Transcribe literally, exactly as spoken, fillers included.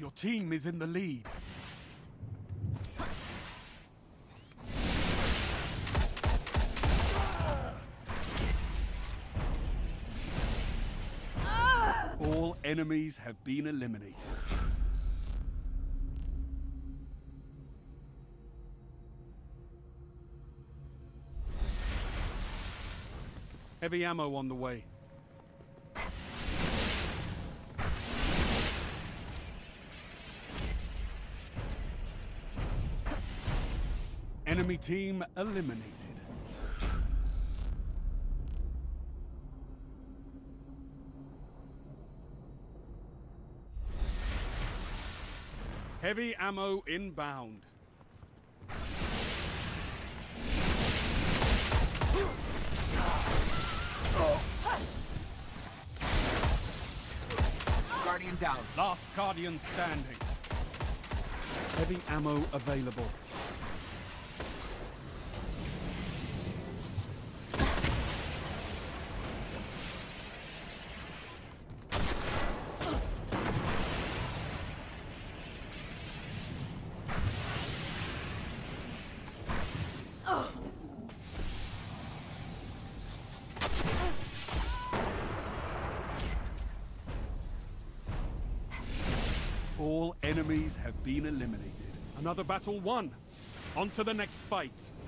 Your team is in the lead. All enemies have been eliminated. Heavy ammo on the way. Enemy team eliminated. Heavy ammo inbound. Guardian down. Last Guardian standing. Heavy ammo available. All enemies have been eliminated. Another battle won. On to the next fight.